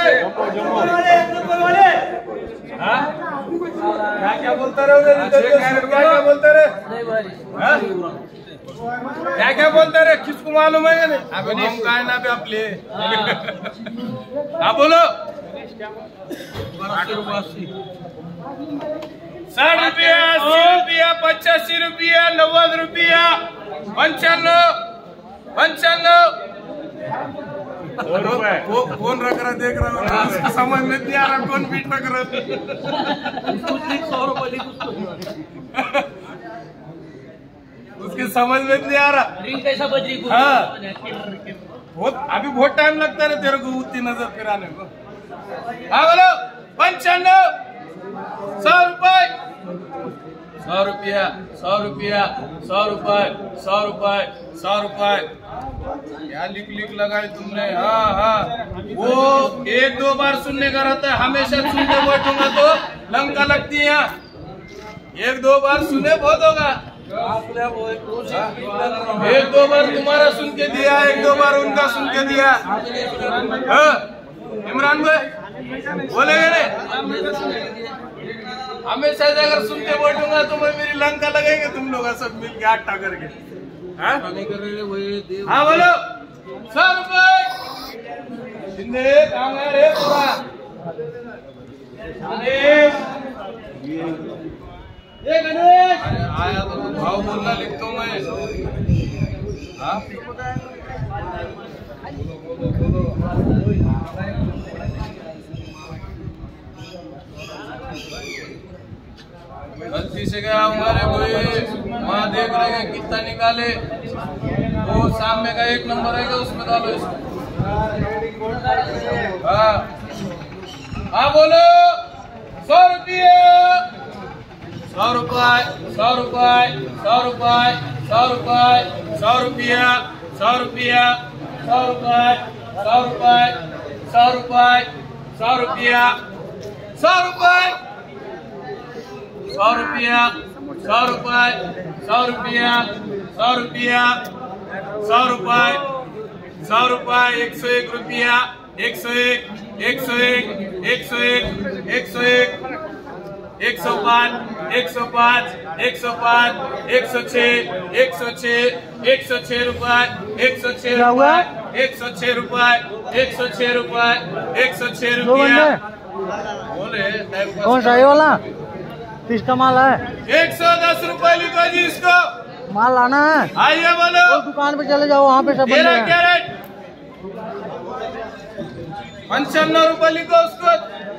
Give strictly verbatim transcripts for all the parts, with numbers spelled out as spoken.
क्या क्या बोलता रहे क्या बोलता रहे क्या क्या बोलता रहे किसको मालूम है नहीं अबे हम काय ना पे आपले हाँ बोलो साठ रुपया अस्सी रुपया पचासी रुपया नव्वद रुपया पंचानवे पंचानवे कौन रख रहा देख रहा हूँ समझ में नहीं आ रहा कौन बीट रख रहा सौ रुपये उसकी समझ में नहीं आ रहा कैसा बजरी हाँ बहुत अभी बहुत टाइम लगता है तेरे को उतनी नजर फिराने को हाँ बोलो पंचानवे सौ रुपए सौ रुपया सौ रुपया सौ रुपए सौ रुपए सौ रुपए क्या लिख लिख लगाए तुमने हाँ हाँ वो एक दो बार सुनने का रहता है हमेशा सुनते बैठूंगा तो लंका लगती है एक दो बार सुने बहुत होगा एक दो बार तुम्हारा सुन के दिया एक दो बार उनका सुन के दिया हाँ इमरान भाई बोलेंगे नहीं हमेशा अगर सुनते बैठूंगा तो मैं मेरी लंका लगेंगे तुम लोग सब मिल के आटा करके हाँ बोलो सौ रुपए शिंदे कहाँ गया रे पूरा ये गणेश आया तो तू भाव बोलना लिखता हूँ मैं हाँ गलती से गया हमारे कोई वहाँ देख रहे हैं कितना निकाले वो सामने का एक नंबर है उसमें डालो इसको हाँ हाँ बोलो सौ रुपये सौ रुपये सौ रुपये सौ रुपये सौ रुपये सौ रुपया सौ रुपया सौ रुपये सौ रुपये सौ रुपये सौ रुपया सौ रुपये सौ रुपया सौ रुपये सौ रुपया सौ रुपया सौ रुपये सौ रुपये एक सौ एक रुपया एक सौ एक एक सौ एक एक सौ एक एक सौ एक एक सौ पाँच एक सौ पाँच एक सौ पाँच एक सौ छः एक सौ छः एक सौ छः रुपये एक सौ छः रुपये एक सौ छः रुपये एक सौ छः रुपये एक सौ छः रुपया बोले कौन सा ये वाला किसका माल है एक सौ दस रुपए लिखो जी इसको माल लाना है आइए बोलो दुकान पे चले जाओ वहाँ पे सब कैरेट पंचानवे रुपए लिखो उसको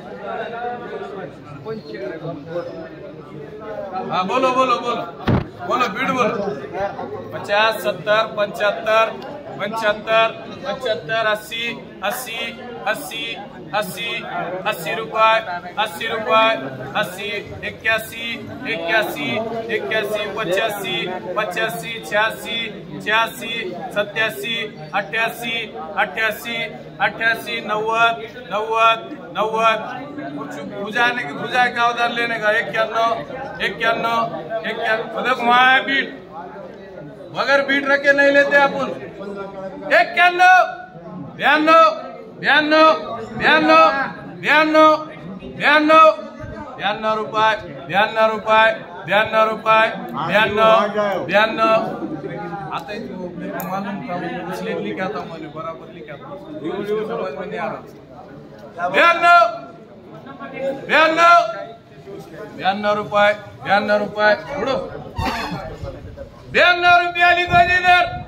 हाँ बोलो बोलो बोलो बोलो बीट बोलो पचास सत्तर पचहत्तर पंचहत्तर पचहत्तर अस्सी अस्सी अस्सी अस्सी अस्सी रुपये अस्सी रुपये अस्सी इक्यासी इक्यासी इक्यासी पचासी पचासी छियासी छियासी सत्यासी अट्ठासी अट्ठासी अट्ठासी नव्वद नव्वद नव्वद कुछ बुझाने की बुझा का उधार लेने का इक्यानवे इक्यानवे इक्यानवे वहाँ बीट मगर बीट रख के नहीं लेते अपन इक्यानवे बयानवे बयानवे बयानवे बयानवे बयानवे बयानवे रुपये बयानवे रुपये बयानवे रुपये बयानवे बयानवे आता है तो मेरे को मालूम था इसलिए लिखा था मैंने बराबर लिखा था समझ में नहीं आ रहा बयानवे बयानवे बयानवे रुपये बयानवे रुपये उड़ो बयानवे रुपया लिखो इधर